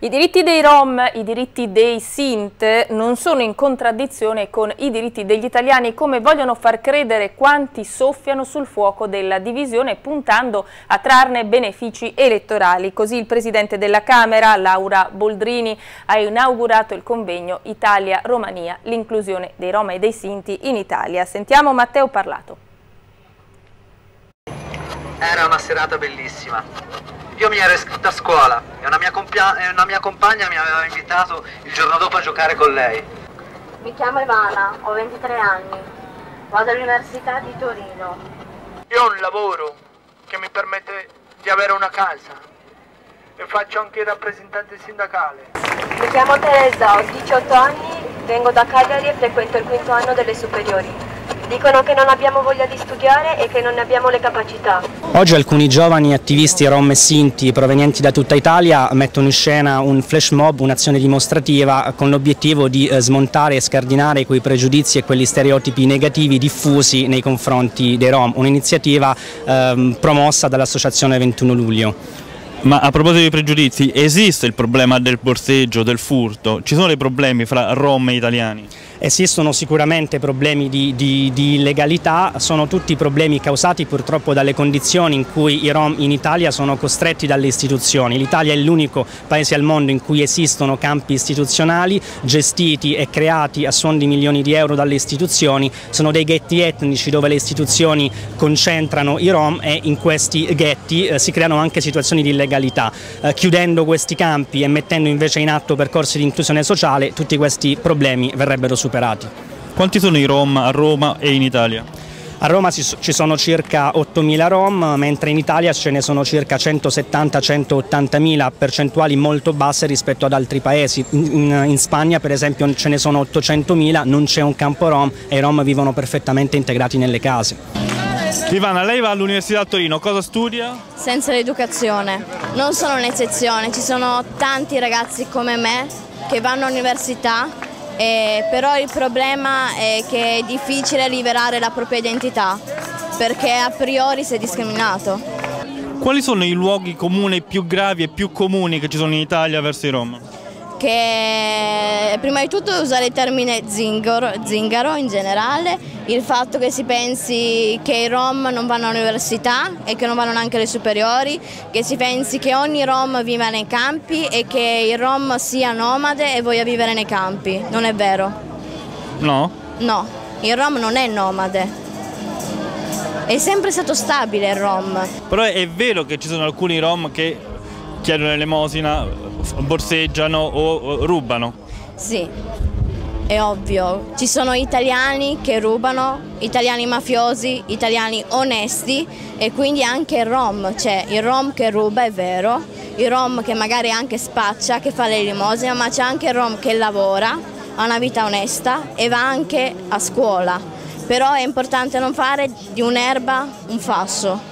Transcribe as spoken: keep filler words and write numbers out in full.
I diritti dei Rom, i diritti dei Sint non sono in contraddizione con i diritti degli italiani, come vogliono far credere quanti soffiano sul fuoco della divisione puntando a trarne benefici elettorali. Così il Presidente della Camera, Laura Boldrini, ha inaugurato il convegno Italia-Romania, l'inclusione dei Rom e dei Sinti in Italia. Sentiamo Matteo Parlato. Era una serata bellissima. Io mi ero iscritto a scuola e una mia, una mia compagna mi aveva invitato il giorno dopo a giocare con lei. Mi chiamo Ivana, ho ventitré anni, vado all'Università di Torino. Io ho un lavoro che mi permette di avere una casa e faccio anche il rappresentante sindacale. Mi chiamo Teresa, ho diciotto anni, vengo da Cagliari e frequento il quinto anno delle superiori. Dicono che non abbiamo voglia di studiare e che non ne abbiamo le capacità. Oggi alcuni giovani attivisti rom e sinti provenienti da tutta Italia mettono in scena un flash mob, un'azione dimostrativa con l'obiettivo di eh, smontare e scardinare quei pregiudizi e quegli stereotipi negativi diffusi nei confronti dei rom, un'iniziativa eh, promossa dall'associazione ventuno luglio. Ma a proposito di pregiudizi, esiste il problema del borseggio, del furto? Ci sono dei problemi fra rom e italiani? Esistono sicuramente problemi di, di, di illegalità, sono tutti problemi causati purtroppo dalle condizioni in cui i rom in Italia sono costretti dalle istituzioni. L'Italia è l'unico paese al mondo in cui esistono campi istituzionali gestiti e creati a suon di milioni di euro dalle istituzioni, sono dei ghetti etnici dove le istituzioni concentrano i rom e in questi ghetti eh, si creano anche situazioni di illegalità. Eh, chiudendo questi campi e mettendo invece in atto percorsi di inclusione sociale, tutti questi problemi verrebbero superati. Quanti sono i rom a Roma e in Italia? A Roma ci sono circa ottomila rom, mentre in Italia ce ne sono circa centosettanta centottantamila, percentuali molto basse rispetto ad altri paesi. In, in Spagna per esempio ce ne sono ottocentomila, non c'è un campo rom e i rom vivono perfettamente integrati nelle case. Ivana, lei va all'Università a Torino, cosa studia? Senza l'educazione. Non sono un'eccezione, ci sono tanti ragazzi come me che vanno all'università. Eh, però il problema è che è difficile liberare la propria identità perché a priori si è discriminato. Quali sono i luoghi comuni più gravi e più comuni che ci sono in Italia verso i rom? Che prima di tutto usare il termine zingaro, zingaro in generale, il fatto che si pensi che i rom non vanno all'università e che non vanno neanche alle superiori, che si pensi che ogni rom viva nei campi e che il rom sia nomade e voglia vivere nei campi. Non è vero. No? No, il rom non è nomade. È sempre stato stabile il rom. Però è vero che ci sono alcuni rom che chiedono l'elemosina, borseggiano o rubano? Sì, è ovvio. Ci sono italiani che rubano, italiani mafiosi, italiani onesti e quindi anche il rom. C'è il rom che ruba, è vero, il rom che magari anche spaccia, che fa l'elemosina, ma c'è anche il rom che lavora, ha una vita onesta e va anche a scuola. Però è importante non fare di un'erba un fasso.